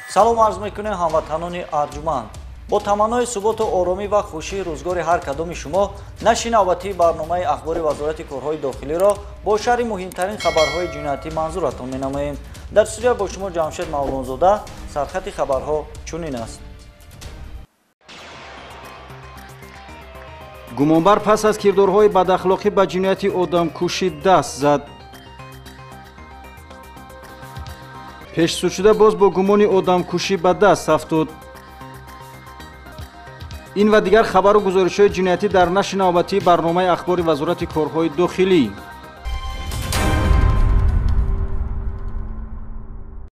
салом арз мекунем ҳамватанони арҷуманд. бо таманнои суботу оромӣ ва хушии рӯзгори ҳар кадоми шумо нашри навбатии барномаи ахбори вазорати корҳои дохилиро бо шарҳи муҳимтарин хабарҳои ҷиноятӣ манзуратон менамоем. дар студия бо шумо ҷамшед мавлонзода. сархати хабарҳо чунин аст. гумонбар пас аз кирдорҳои бадахлоқӣ ба ҷинояти одамкушӣ даст зад. пешсудшуда боз бо гумони одамкушӣ ба даст афтод. ин ва дигар хабару гузоришҳои ҷиноятӣ дар нашри навбатии барномаи ахбори вазорати корҳои дохилӣ.